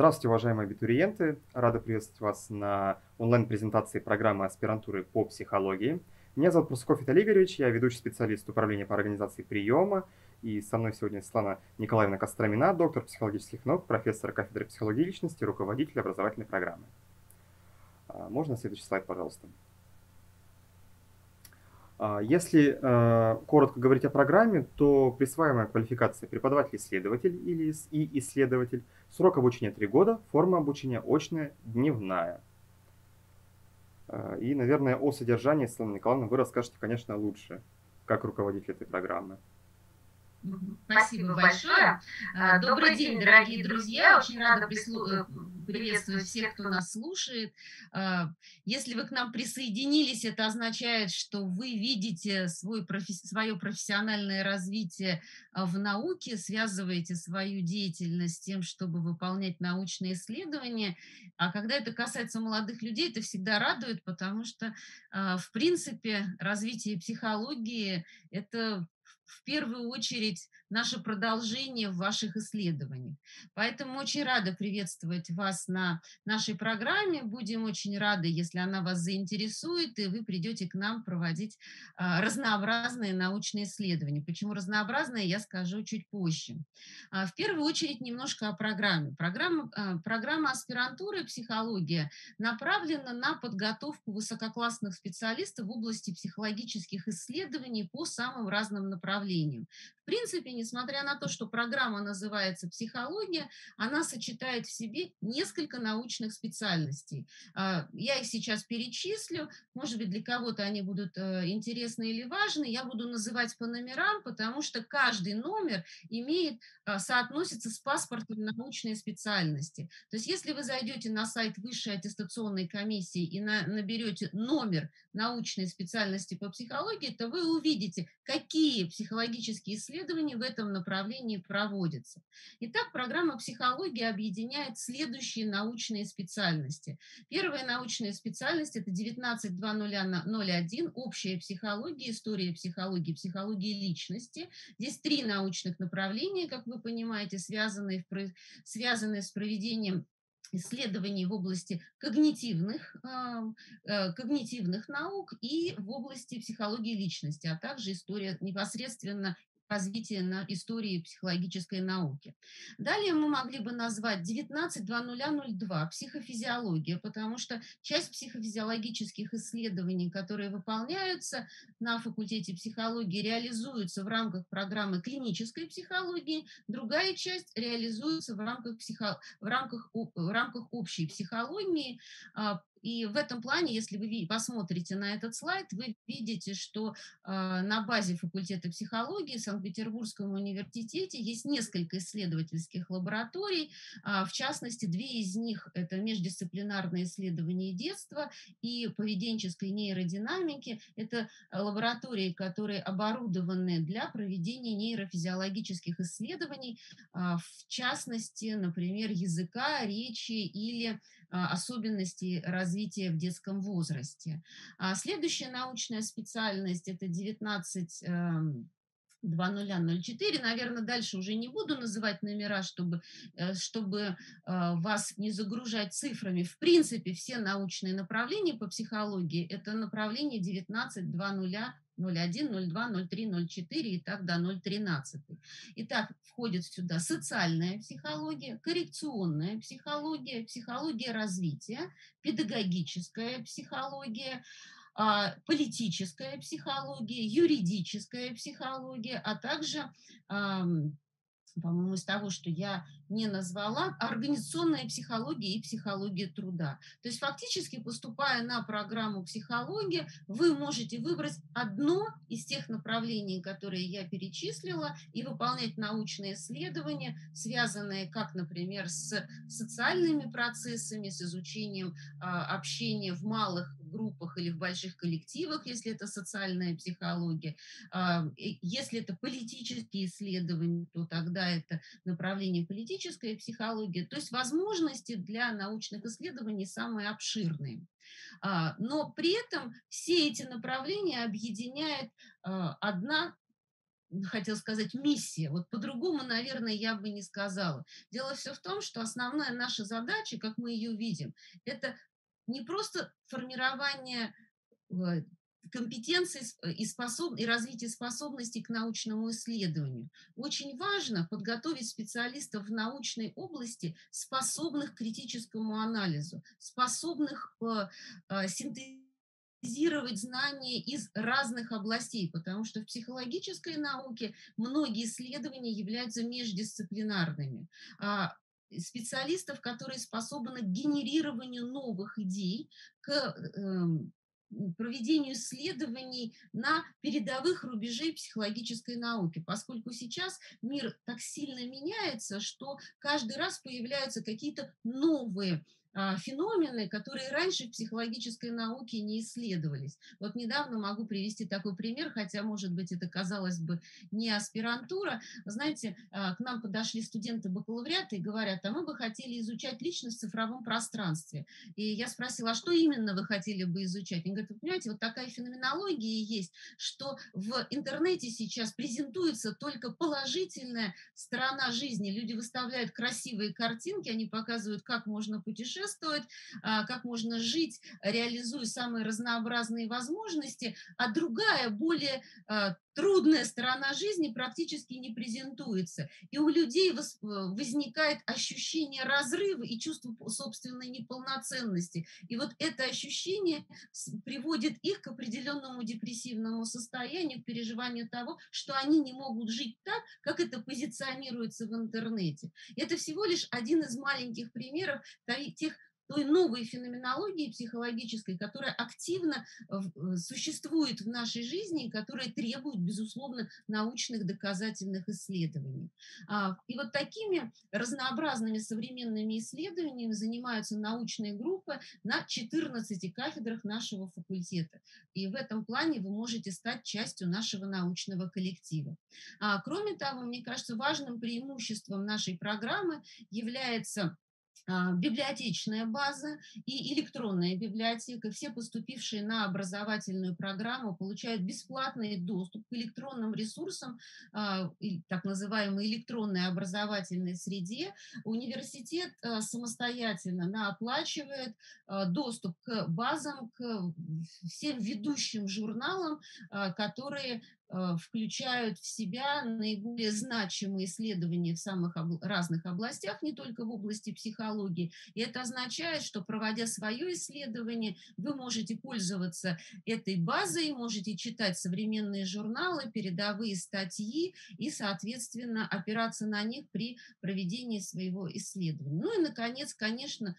Здравствуйте, уважаемые абитуриенты! Рада приветствовать вас на онлайн-презентации программы аспирантуры по психологии. Меня зовут Прусаков Виталий Игоревич, я ведущий специалист управления по организации приема. И со мной сегодня Светлана Николаевна Костромина, доктор психологических наук, профессор кафедры психологии личности, руководитель образовательной программы. Можно следующий слайд, пожалуйста? Если коротко говорить о программе, то присваиваемая квалификация преподаватель-исследователь и исследователь, срок обучения 3 года, форма обучения очная, дневная. И, наверное, о содержании, Светлана Николаевна, вы расскажете, конечно, лучше, как руководитель этой программы. Спасибо большое. Добрый день, дорогие друзья. Очень рада приветствовать всех, кто нас слушает. Если вы к нам присоединились, это означает, что вы видите свое профессиональное развитие в науке, связываете свою деятельность с тем, чтобы выполнять научные исследования. А когда это касается молодых людей, это всегда радует, потому что, в принципе, развитие психологии– это в первую очередь наше продолжение в ваших исследованиях. Поэтому очень рада приветствовать вас на нашей программе. Будем очень рады, если она вас заинтересует, и вы придете к нам проводить разнообразные научные исследования. Почему разнообразные, я скажу чуть позже. В первую очередь немножко о программе. Программа аспирантуры «Психология» направлена на подготовку высококлассных специалистов в области психологических исследований по самым разным направлениям. В принципе, несмотря на то, что программа называется «Психология», она сочетает в себе несколько научных специальностей. Я их сейчас перечислю. Может быть, для кого-то они будут интересны или важны. Я буду называть по номерам, потому что каждый номер соотносится с паспортом научной специальности. То есть, если вы зайдете на сайт Высшей аттестационной комиссии и наберете номер научной специальности по психологии, то вы увидите, какие психологические исследования в этом направлении проводятся. Итак, программа психологии объединяет следующие научные специальности. Первая научная специальность– это 19.2001, общая психология, история психологии, психология личности. Здесь 3 научных направления, как вы понимаете, связанные с проведением исследований в области когнитивных наук и в области психологии личности, а также история непосредственно развития на истории психологической науки. Далее мы могли бы назвать 19.2002 психофизиология, потому что часть психофизиологических исследований, которые выполняются на факультете психологии, реализуются в рамках программы клинической психологии, другая часть реализуется в рамках общей психологии. И в этом плане, если вы посмотрите на этот слайд, вы видите, что на базе факультета психологии в Санкт-Петербургском университете есть несколько исследовательских лабораторий. В частности, 2 из них– это междисциплинарные исследования детства и поведенческой нейродинамики. Это лаборатории, которые оборудованы для проведения нейрофизиологических исследований, в частности, например, языка, речи или особенностей развития в детском возрасте. Следующая научная специальность– это 19.2004. Наверное, дальше уже не буду называть номера, чтобы вас не загружать цифрами. В принципе, все научные направления по психологии– это направление 19.2001, 02, 03, 04 и так до 013. Итак, входит сюда социальная психология, коррекционная психология, психология развития, педагогическая психология, политическая психология, юридическая психология, а также, по-моему, из того, что я не назвала, организационная психология и психология труда. То есть фактически, поступая на программу психология, вы можете выбрать одно из тех направлений, которые я перечислила, и выполнять научные исследования, связанные, как, например, с социальными процессами, с изучением общения в малых группах или в больших коллективах, если это социальная психология. Если это политические исследования, то тогда это направление политическая психология. То есть возможности для научных исследований самые обширные. Но при этом все эти направления объединяет одна хотел сказать, миссия. Вот по-другому, наверное, я бы не сказала. Дело все в том, что основная наша задача, как мы ее видим, это не просто формирование э, компетенций и развитие способностей к научному исследованию. Очень важно подготовить специалистов в научной области, способных к критическому анализу, способных синтезировать знания из разных областей, потому что в психологической науке многие исследования являются междисциплинарными. А, Специалистов, которые способны к генерированию новых идей, к проведению исследований на передовых рубежей психологической науки, поскольку сейчас мир так сильно меняется, что каждый раз появляются какие-то новые феномены, которые раньше в психологической науке не исследовались. Вот недавно могу привести такой пример, хотя, может быть, это, казалось бы, не аспирантура. Знаете, к нам подошли студенты бакалавриата и говорят, а мы бы хотели изучать личность в цифровом пространстве. И я спросила, а что именно вы хотели бы изучать? Они говорят, вы понимаете, вот такая феноменология есть, что в интернете сейчас презентуется только положительная сторона жизни. Люди выставляют красивые картинки, они показывают, как можно путешествовать, как можно жить, реализуя самые разнообразные возможности, а другая, более трудная сторона жизни практически не презентуется. И у людей возникает ощущение разрыва и чувство собственной неполноценности. И вот это ощущение приводит их к определенному депрессивному состоянию, к переживанию того, что они не могут жить так, как это позиционируется в интернете. И это всего лишь один из маленьких примеров тех той новой феноменологии психологической, которая активно существует в нашей жизни и которая требует, безусловно, научных доказательных исследований. И вот такими разнообразными современными исследованиями занимаются научные группы на 14 кафедрах нашего факультета. И в этом плане вы можете стать частью нашего научного коллектива. Кроме того, мне кажется, важным преимуществом нашей программы является библиотечная база и электронная библиотека. Все поступившие на образовательную программу получают бесплатный доступ к электронным ресурсам, так называемой электронной образовательной среде. Университет самостоятельно оплачивает доступ к базам, к всем ведущим журналам, которые включают в себя наиболее значимые исследования в самых разных областях, не только в области психологии. И это означает, что, проводя свое исследование, вы можете пользоваться этой базой, можете читать современные журналы, передовые статьи и, соответственно, опираться на них при проведении своего исследования. Ну и, наконец, конечно,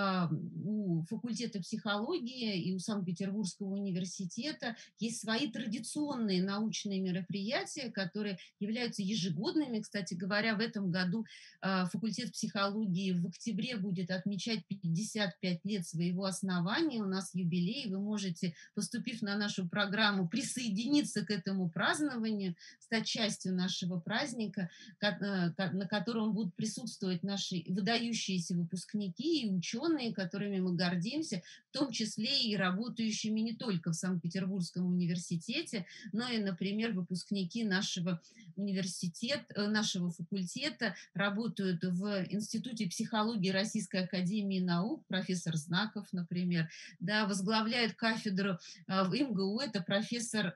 у факультета психологии и у Санкт-Петербургского университета есть свои традиционные научные мероприятия, которые являются ежегодными. Кстати говоря, в этом году факультет психологии в октябре будет отмечать 55 лет своего основания. У нас юбилей. Вы можете, поступив на нашу программу, присоединиться к этому празднованию, стать частью нашего праздника, на котором будут присутствовать наши выдающиеся выпускники и ученые, которыми мы гордимся, в том числе и работающими не только в Санкт-Петербургском университете, но и, например, выпускники нашего университета, нашего факультета работают в Институте психологии Российской академии наук, профессор Знаков, например, да, возглавляет кафедру в МГУ, это профессор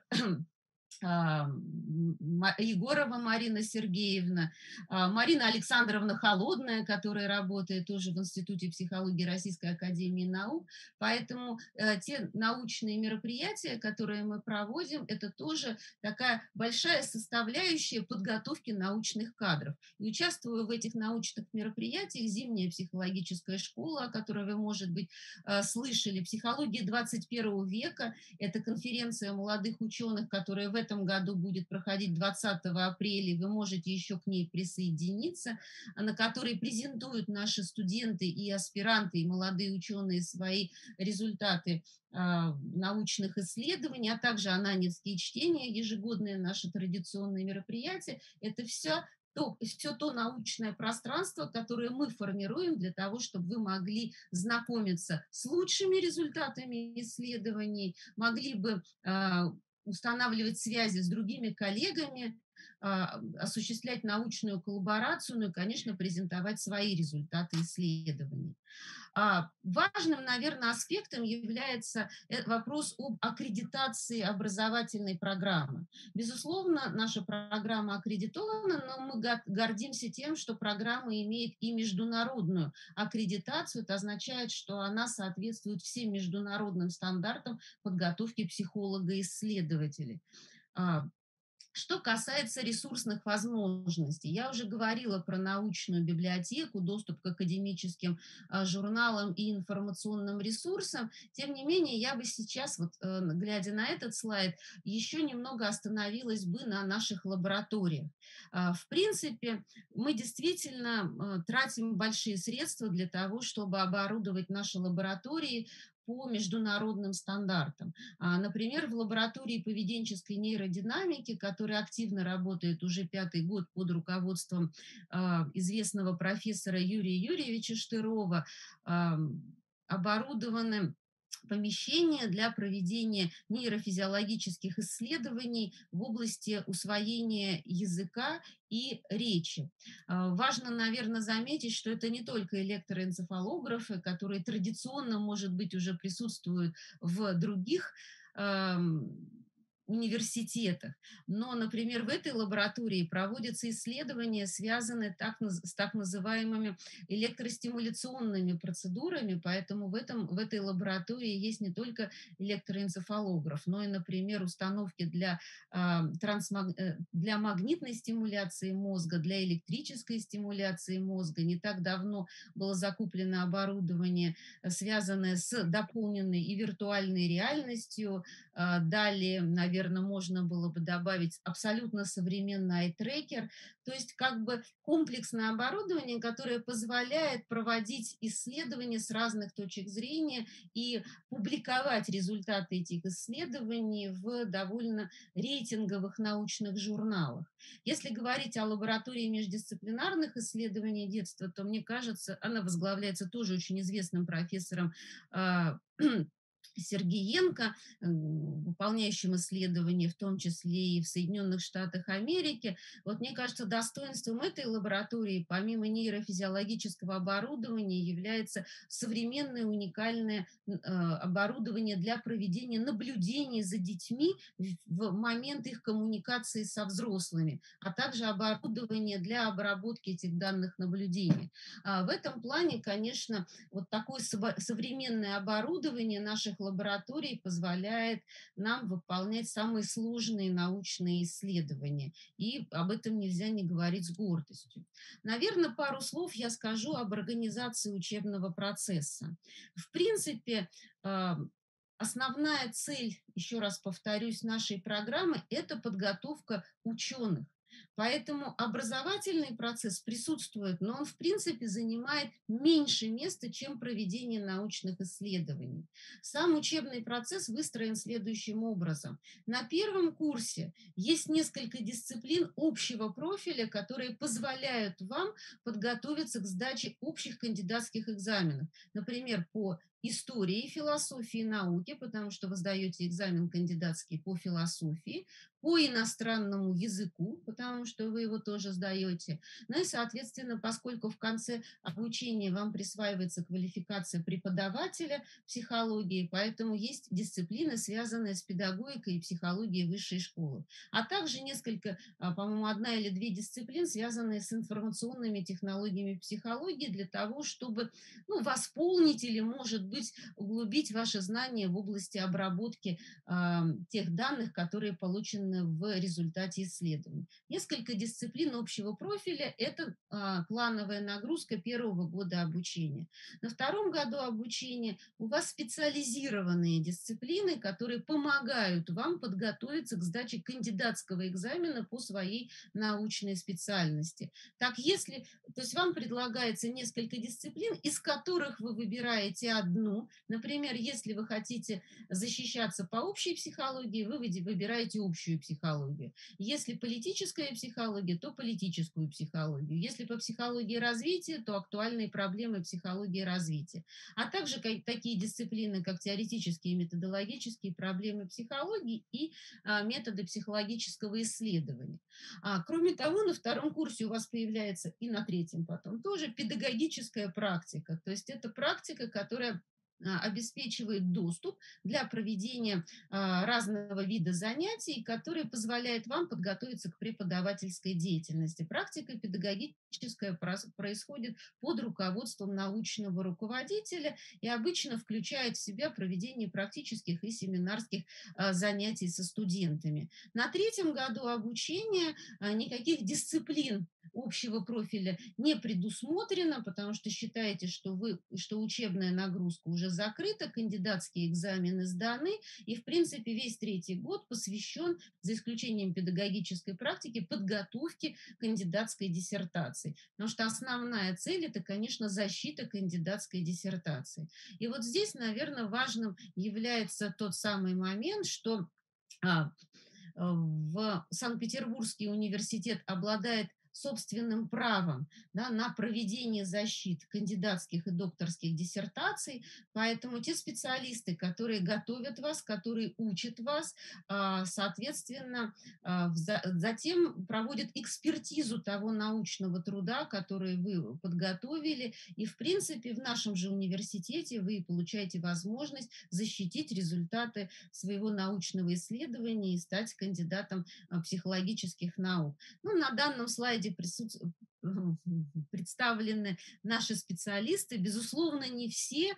Егорова Марина Сергеевна, Марина Александровна Холодная, которая работает тоже в Институте психологии Российской академии наук. Поэтому те научные мероприятия, которые мы проводим, это тоже такая большая составляющая подготовки научных кадров. И участвуя в этих научных мероприятиях, зимняя психологическая школа, о которой вы, может быть, слышали, «Психология 21 века», это конференция молодых ученых, которая в этом году будет проходить 20 апреля. Вы можете еще к ней присоединиться, на которой презентуют наши студенты и аспиранты, и молодые ученые свои результаты научных исследований, а также ананевские чтения, ежегодные наши традиционные мероприятия. Это все то научное пространство, которое мы формируем для того, чтобы вы могли знакомиться с лучшими результатами исследований, могли бы устанавливать связи с другими коллегами, осуществлять научную коллаборацию, ну и, конечно, презентовать свои результаты исследований. Важным, наверное, аспектом является вопрос об аккредитации образовательной программы. Безусловно, наша программа аккредитована, но мы гордимся тем, что программа имеет и международную аккредитацию. Это означает, что она соответствует всем международным стандартам подготовки психолога-исследователей. А, Что касается ресурсных возможностей, я уже говорила про научную библиотеку, доступ к академическим журналам и информационным ресурсам. Тем не менее, я бы сейчас, вот, глядя на этот слайд, еще немного остановилась бы на наших лабораториях. В принципе, мы действительно тратим большие средства для того, чтобы оборудовать наши лаборатории по международным стандартам. Например, в лаборатории поведенческой нейродинамики, которая активно работает уже 5-й год под руководством известного профессора Юрия Юрьевича Штырова, оборудованы помещения для проведения нейрофизиологических исследований в области усвоения языка и речи. Важно, наверное, заметить, что это не только электроэнцефалографы, которые традиционно, может быть, уже присутствуют в других университетах. Но, например, в этой лаборатории проводятся исследования, связанные с так называемыми электростимуляционными процедурами, поэтому в этой лаборатории есть не только электроэнцефалограф, но и, например, установки для магнитной стимуляции мозга, для электрической стимуляции мозга. Не так давно было закуплено оборудование, связанное с дополненной и виртуальной реальностью. Далее, наверное, можно было бы добавить абсолютно современный ай-трекер, то есть как бы комплексное оборудование, которое позволяет проводить исследования с разных точек зрения и публиковать результаты этих исследований в довольно рейтинговых научных журналах. Если говорить о лаборатории междисциплинарных исследований детства, то, мне кажется, она возглавляется тоже очень известным профессором Сергеенко, выполняющим исследования, в том числе и в Соединенных Штатах Америки. Вот мне кажется, достоинством этой лаборатории, помимо нейрофизиологического оборудования, является современное уникальное оборудование для проведения наблюдений за детьми в момент их коммуникации со взрослыми, а также оборудование для обработки этих данных наблюдений. В этом плане, конечно, вот такое современное оборудование наших лабораторий позволяет нам выполнять самые сложные научные исследования. И об этом нельзя не говорить с гордостью. Наверное, пару слов я скажу об организации учебного процесса. В принципе, основная цель, еще раз повторюсь, нашей программы – это подготовка ученых. Поэтому образовательный процесс присутствует, но он, в принципе, занимает меньше места, чем проведение научных исследований. Сам учебный процесс выстроен следующим образом. На первом курсе есть несколько дисциплин общего профиля, которые позволяют вам подготовиться к сдаче общих кандидатских экзаменов. Например, по истории, философии, науке, потому что вы сдаете экзамен кандидатский по философии, по иностранному языку, потому что вы его тоже сдаете. Ну и, соответственно, поскольку в конце обучения вам присваивается квалификация преподавателя психологии, поэтому есть дисциплины, связанные с педагогикой и психологией высшей школы. А также несколько, по-моему, одна или две дисциплин, связанные с информационными технологиями психологии для того, чтобы восполнить или, может быть, углубить ваши знания в области обработки тех данных, которые получены в результате исследований. Несколько дисциплин общего профиля – это плановая нагрузка первого года обучения. На втором году обучения у вас специализированные дисциплины, которые помогают вам подготовиться к сдаче кандидатского экзамена по своей научной специальности. То есть вам предлагается несколько дисциплин, из которых вы выбираете одну. Например, если вы хотите защищаться по общей психологии, вы выбираете общую психологию. Если политическая психология, то политическую психологию. Если по психологии развития, то актуальные проблемы психологии развития. А также такие дисциплины, как теоретические и методологические проблемы психологии и методы психологического исследования. Кроме того, на втором курсе у вас появляется и на третьем потом тоже педагогическая практика. То есть это практика, которая обеспечивает доступ для проведения разного вида занятий, которые позволяют вам подготовиться к преподавательской деятельности. Практика педагогическая происходит под руководством научного руководителя и обычно включает в себя проведение практических и семинарских занятий со студентами. На третьем году обучения никаких дисциплин общего профиля не предусмотрено, потому что считаете, что учебная нагрузка уже закрыта, кандидатские экзамены сданы, и, в принципе, весь третий год посвящен, за исключением педагогической практики, подготовке кандидатской диссертации. Потому что основная цель – это, конечно, защита кандидатской диссертации. И вот здесь, наверное, важным является тот самый момент, что в Санкт-Петербургский университет обладает собственным правом, да, на проведение защит кандидатских и докторских диссертаций. Поэтому те специалисты, которые готовят вас, которые учат вас, соответственно, затем проводят экспертизу того научного труда, который вы подготовили. И, в принципе, в нашем же университете вы получаете возможность защитить результаты своего научного исследования и стать кандидатом психологических наук. Ну, на данном слайде представлены наши специалисты. Безусловно, не все.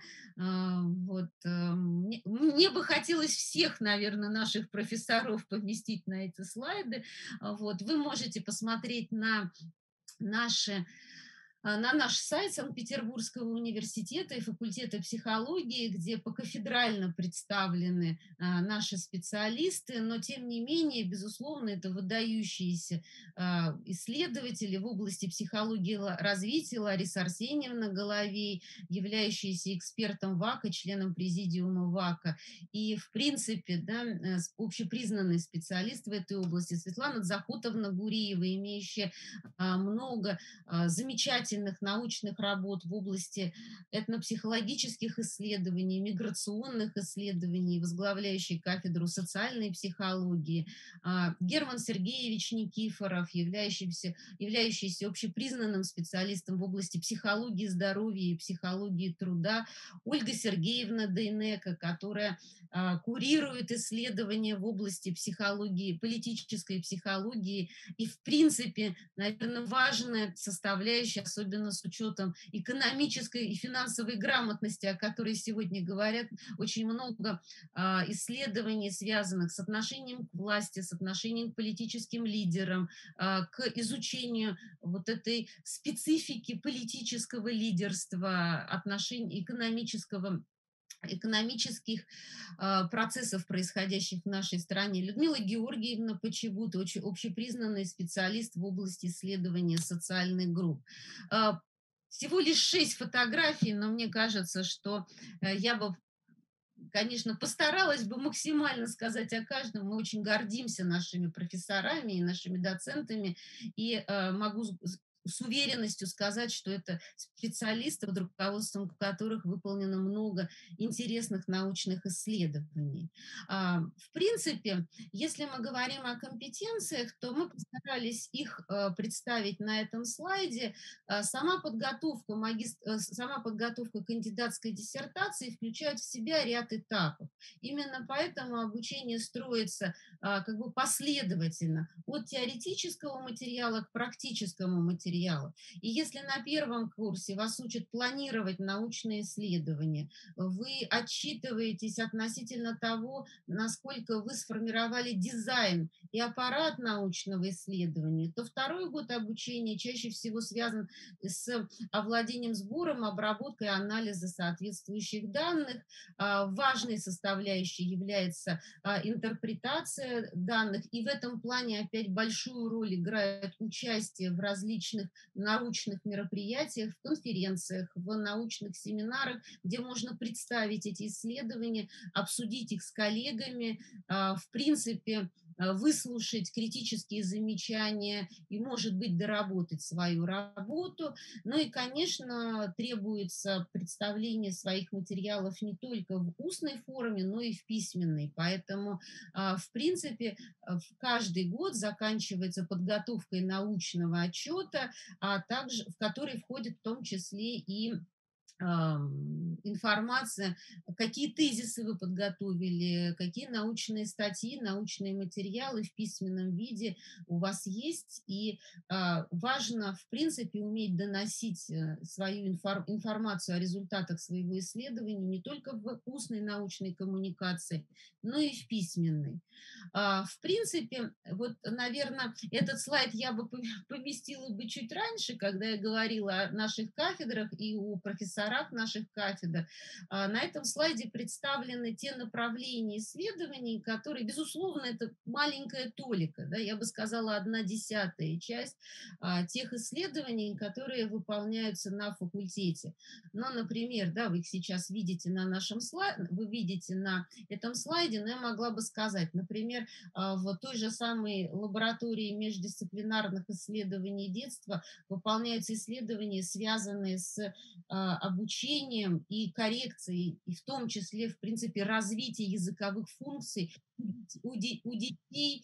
Мне бы хотелось всех, наверное, наших профессоров поместить на эти слайды. Вы можете посмотреть на наш сайт Санкт-Петербургского университета и факультета психологии, где покафедрально представлены наши специалисты, но тем не менее, безусловно, это выдающиеся исследователи в области психологии развития. Лариса Арсеньевна Головей, являющаяся экспертом ВАКа, членом президиума ВАКа, и, в принципе, да, общепризнанный специалист в этой области. Светлана Захотовна Гуриева, имеющая много замечательных научных работ в области этнопсихологических исследований, миграционных исследований, возглавляющий кафедру социальной психологии, Герман Сергеевич Никифоров, являющийся общепризнанным специалистом в области психологии здоровья и психологии труда, Ольга Сергеевна Дейнека, которая курирует исследования в области психологии, политической психологии и, в принципе, наверное, важная составляющая, особенно с учетом экономической и финансовой грамотности, о которой сегодня говорят, очень много исследований, связанных с отношением к власти, с отношением к политическим лидерам, к изучению вот этой специфики политического лидерства, отношений экономических процессов, происходящих в нашей стране. Людмила Георгиевна Почебут, очень общепризнанный специалист в области исследования социальных групп. Всего лишь 6 фотографий, но мне кажется, что я бы, конечно, постаралась бы максимально сказать о каждом. Мы очень гордимся нашими профессорами и нашими доцентами, и могу с уверенностью сказать, что это специалисты, под руководством которых выполнено много интересных научных исследований. В принципе, если мы говорим о компетенциях, то мы постарались их представить на этом слайде. Сама подготовка кандидатской диссертации включает в себя ряд этапов. Именно поэтому обучение строится как бы последовательно от теоретического материала к практическому материалу. И если на первом курсе вас учат планировать научные исследования, вы отчитываетесь относительно того, насколько вы сформировали дизайн и аппарат научного исследования, то второй год обучения чаще всего связан с овладением сбором, обработкой, анализа соответствующих данных. Важной составляющей является интерпретация данных, и в этом плане опять большую роль играет участие в различных научных мероприятиях, в конференциях, в научных семинарах, где можно представить эти исследования, обсудить их с коллегами, в принципе, выслушать критические замечания и, может быть, доработать свою работу. Ну и, конечно, требуется представление своих материалов не только в устной форме, но и в письменной. Поэтому, в принципе, каждый год заканчивается подготовкой научного отчета, а также в который входит в том числе и информация, какие тезисы вы подготовили, какие научные статьи, научные материалы в письменном виде у вас есть. И важно, в принципе, уметь доносить свою информацию о результатах своего исследования не только в устной научной коммуникации, но и в письменной. В принципе, вот, наверное, этот слайд я бы поместила бы чуть раньше, когда я говорила о наших кафедрах и о профессорах наших кафедр. На этом слайде представлены те направления исследований, которые, безусловно, это маленькая толика, да, я бы сказала, 1/10 часть тех исследований, которые выполняются на факультете. Но, например, да, вы их сейчас видите на нашем слайде, вы видите на этом слайде, но я могла бы сказать, например, в той же самой лаборатории междисциплинарных исследований детства выполняются исследования, связанные с обучением и коррекцией, и в том числе, в принципе, развитие языковых функций у детей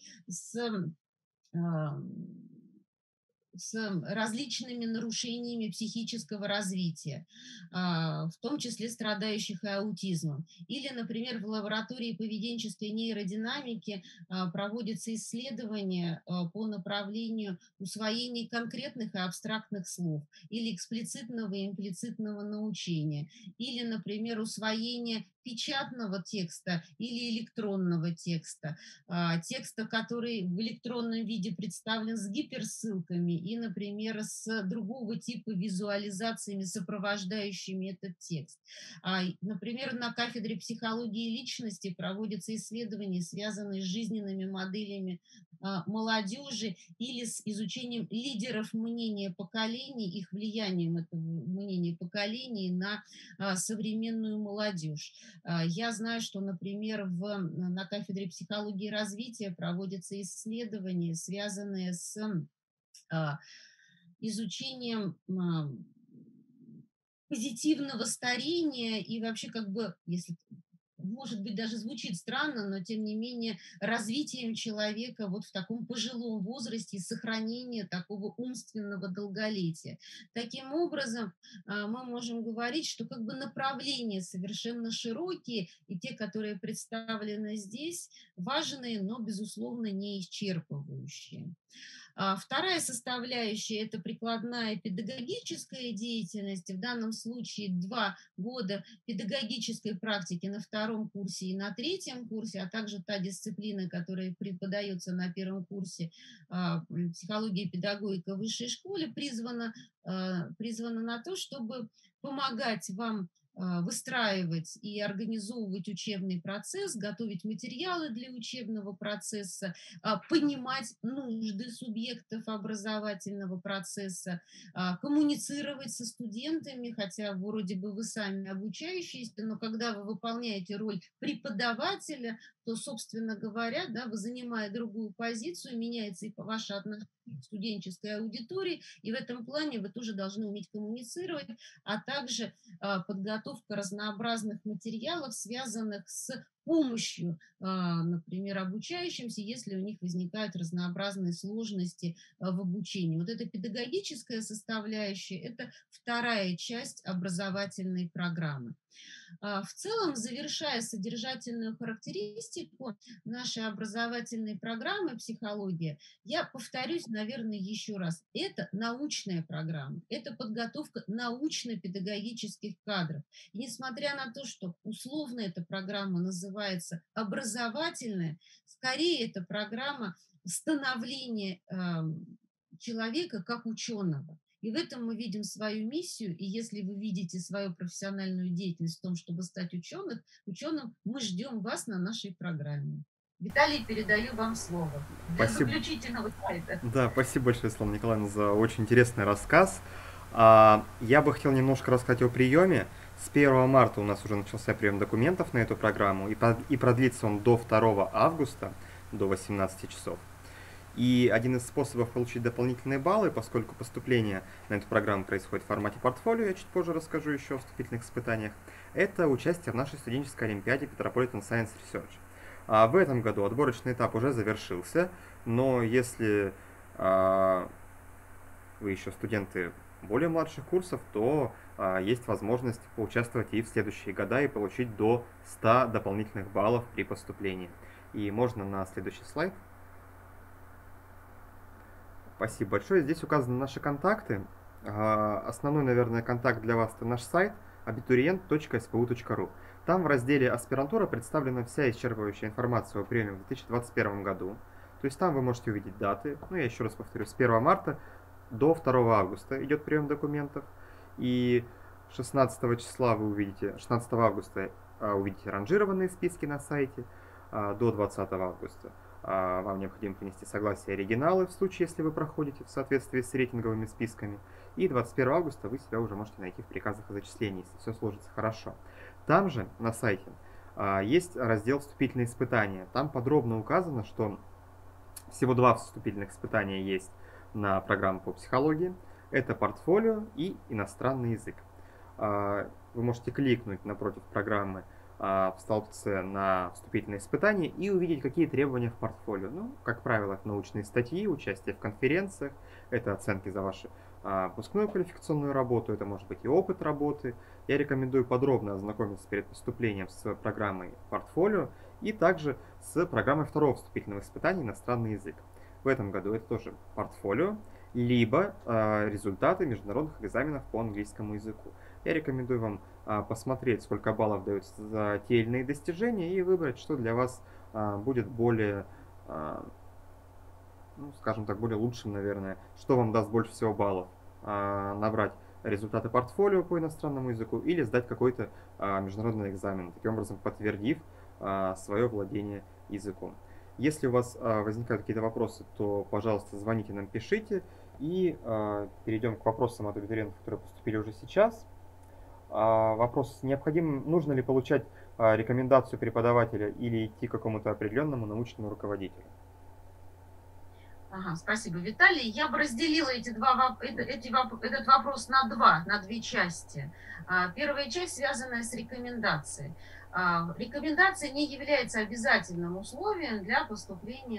а, с различными нарушениями психического развития, в том числе страдающих и аутизмом. Или, например, в лаборатории поведенческой нейродинамики проводятся исследования по направлению усвоения конкретных и абстрактных слов, или эксплицитного и имплицитного научения, или, например, усвоение печатного текста или электронного текста, текста, который в электронном виде представлен с гиперссылками и, например, с другого типа визуализациями, сопровождающими этот текст. Например, на кафедре психологии личности проводятся исследования, связанные с жизненными моделями молодежи или с изучением лидеров мнения поколений, их влиянием этого мнения поколений на современную молодежь. Я знаю, что, например, на кафедре психологии развития проводятся исследования, связанные с изучением позитивного старения и вообще, как бы, если может быть, даже звучит странно, но тем не менее развитием человека вот в таком пожилом возрасте и сохранение такого умственного долголетия. Таким образом, мы можем говорить, что как бы направления совершенно широкие, и те, которые представлены здесь, важные, но, безусловно, не исчерпывающие. Вторая составляющая – это прикладная педагогическая деятельность. В данном случае 2 года педагогической практики на 2-м курсе и на 3-м курсе, а также та дисциплина, которая преподается на 1-м курсе, психология и педагогика в высшей школе, призвана на то, чтобы помогать вам выстраивать и организовывать учебный процесс, готовить материалы для учебного процесса, понимать нужды субъектов образовательного процесса, коммуницировать со студентами, хотя вроде бы вы сами обучающиеся, но когда вы выполняете роль преподавателя, то, собственно говоря, да, вы, занимая другую позицию, меняется и ваше отношение к студенческой аудитории, и в этом плане вы тоже должны уметь коммуницировать, а также подготовка разнообразных материалов, связанных с помощью, например, обучающимся, если у них возникают разнообразные сложности в обучении. Вот эта педагогическая составляющая – это вторая часть образовательной программы. В целом, завершая содержательную характеристику нашей образовательной программы «Психология», я повторюсь, наверное, еще раз. Это научная программа, это подготовка научно-педагогических кадров. И несмотря на то, что условно эта программа называется образовательная, скорее это программа становления человека как ученого. И в этом мы видим свою миссию, и если вы видите свою профессиональную деятельность в том, чтобы стать ученым, мы ждем вас на нашей программе. Виталий, передаю вам слово для заключительного слайда. Да, спасибо большое, Светлана Николаевна, за очень интересный рассказ. Я бы хотел немножко рассказать о приеме. С 1 марта у нас уже начался прием документов на эту программу, и продлится он до 2 августа. до 18 часов. И один из способов получить дополнительные баллы, поскольку поступление на эту программу происходит в формате портфолио, я чуть позже расскажу еще о вступительных испытаниях, это участие в нашей студенческой олимпиаде Metropolitan Science Research. В этом году отборочный этап уже завершился, но если вы еще студенты более младших курсов, то есть возможность поучаствовать и в следующие года и получить до 100 дополнительных баллов при поступлении. И можно на следующий слайд. Спасибо большое. Здесь указаны наши контакты. Основной, наверное, контакт для вас – это наш сайт abiturient.spu.ru. Там в разделе «Аспирантура» представлена вся исчерпывающая информация о приеме в 2021 году. То есть там вы можете увидеть даты. Ну, я еще раз повторю, с 1 марта до 2 августа идет прием документов. И 16 числа вы увидите, 16 августа увидите ранжированные списки на сайте до 20 августа. Вам необходимо принести согласие оригиналы в случае, если вы проходите в соответствии с рейтинговыми списками. И 21 августа вы себя уже можете найти в приказах о зачислении, если все сложится хорошо. Там же на сайте есть раздел «Вступительные испытания». Там подробно указано, что всего 2 вступительных испытания есть на программу по психологии. Это портфолио и иностранный язык. Вы можете кликнуть напротив программы в столбце на вступительные испытания и увидеть, какие требования в портфолио. Ну, как правило, это научные статьи, участие в конференциях, это оценки за вашу выпускную квалификационную работу, это может быть и опыт работы. Я рекомендую подробно ознакомиться перед поступлением с программой портфолио и также с программой второго вступительного испытания иностранный язык. В этом году это тоже портфолио, либо результаты международных экзаменов по английскому языку. Я рекомендую вам посмотреть, сколько баллов дается за те или иные достижения, и выбрать, что для вас будет более, ну, скажем так, более лучшим, наверное, что вам даст больше всего баллов. Набрать результаты портфолио по иностранному языку или сдать какой-то международный экзамен, таким образом подтвердив свое владение языком. Если у вас возникают какие-то вопросы, то, пожалуйста, звоните нам, пишите, и перейдем к вопросам от абитуриентов, которые поступили уже сейчас. Вопрос: нужно ли получать рекомендацию преподавателя или идти к какому-то определенному научному руководителю? Ага, спасибо, Виталий. Я бы разделила этот вопрос на две части. Первая часть, связанная с рекомендацией. Рекомендация не является обязательным условием для поступления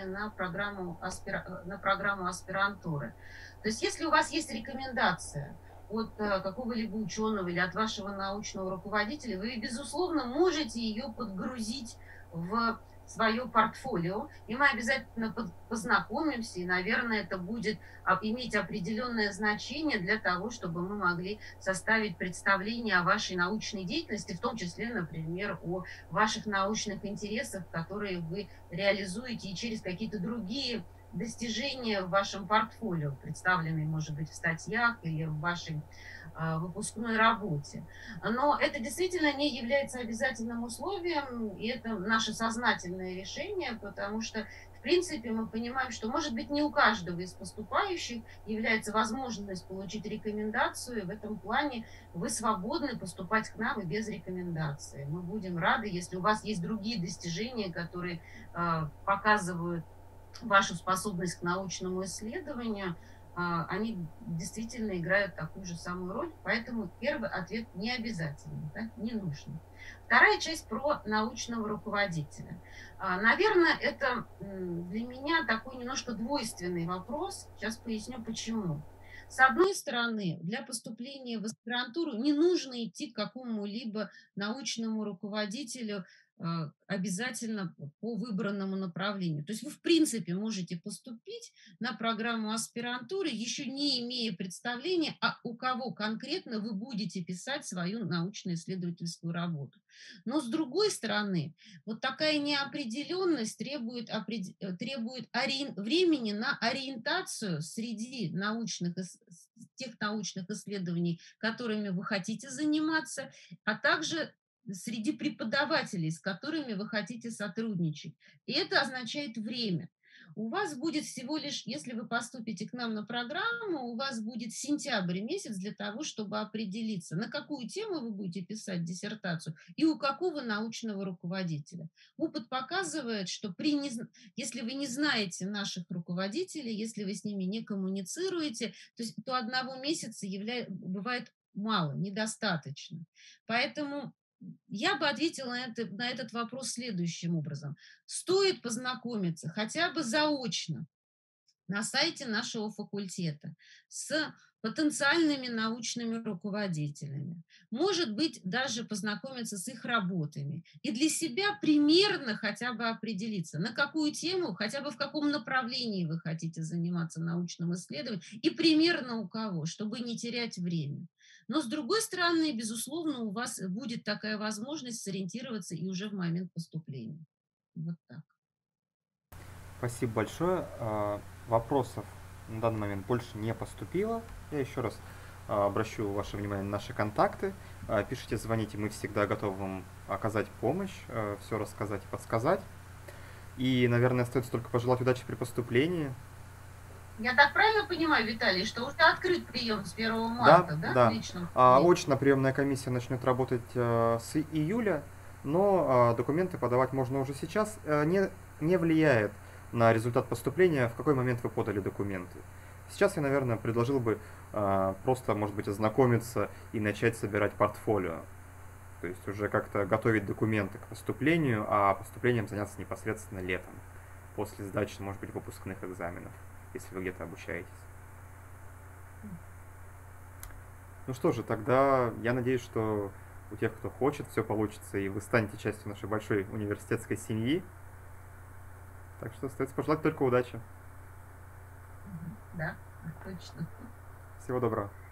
на программу аспирантуры. То есть, если у вас есть рекомендация от какого-либо ученого или от вашего научного руководителя, вы, безусловно, можете ее подгрузить в свое портфолио, и мы обязательно познакомимся, и, наверное, это будет иметь определенное значение для того, чтобы мы могли составить представление о вашей научной деятельности, в том числе, например, о ваших научных интересах, которые вы реализуете, и через какие-то другие достижения в вашем портфолио, представленные, может быть, в статьях или в вашей выпускной работе. Но это действительно не является обязательным условием, и это наше сознательное решение, потому что, в принципе, мы понимаем, что, может быть, не у каждого из поступающих является возможность получить рекомендацию, и в этом плане вы свободны поступать к нам и без рекомендации. Мы будем рады, если у вас есть другие достижения, которые показывают вашу способность к научному исследованию, они действительно играют такую же самую роль, поэтому первый ответ не обязательно, да, не нужно. Вторая часть про научного руководителя. Наверное, это для меня такой немножко двойственный вопрос. Сейчас поясню, почему. С одной стороны, для поступления в аспирантуру не нужно идти к какому-либо научному руководителю обязательно по выбранному направлению. То есть вы, в принципе, можете поступить на программу аспирантуры, еще не имея представления, у кого конкретно вы будете писать свою научно-исследовательскую работу. Но, с другой стороны, вот такая неопределенность требует времени на ориентацию среди тех научных исследований, которыми вы хотите заниматься, а также среди преподавателей, с которыми вы хотите сотрудничать. И это означает время. у вас будет всего лишь, если вы поступите к нам на программу, у вас будет сентябрь месяц для того, чтобы определиться, на какую тему вы будете писать диссертацию и у какого научного руководителя. Опыт показывает, что если вы не знаете наших руководителей, если вы с ними не коммуницируете, то одного месяца бывает мало, недостаточно. Поэтому я бы ответила на этот вопрос следующим образом. Стоит познакомиться хотя бы заочно на сайте нашего факультета с потенциальными научными руководителями. Может быть, даже познакомиться с их работами. И для себя примерно хотя бы определиться, на какую тему, хотя бы в каком направлении вы хотите заниматься научным исследованием, и примерно у кого, чтобы не терять время. Но, с другой стороны, безусловно, у вас будет такая возможность сориентироваться и уже в момент поступления. Вот так. Спасибо большое. Вопросов на данный момент больше не поступило. Я еще раз обращу ваше внимание на наши контакты. Пишите, звоните, мы всегда готовы вам оказать помощь, все рассказать и подсказать. И, наверное, остается только пожелать удачи при поступлении. Я так правильно понимаю, Виталий, что уже открыт прием с 1 марта, да? Да. Лично. Очно-приемная комиссия начнет работать с июля, но документы подавать можно уже сейчас. Не влияет на результат поступления, в какой момент вы подали документы. Сейчас я, наверное, предложил бы просто, может быть, ознакомиться и начать собирать портфолио. То есть уже как-то готовить документы к поступлению, а поступлением заняться непосредственно летом, после сдачи, может быть, выпускных экзаменов, если вы где-то обучаетесь. Ну что же, тогда я надеюсь, что у тех, кто хочет, все получится, и вы станете частью нашей большой университетской семьи. Так что остается пожелать только удачи. Да, точно. Всего доброго.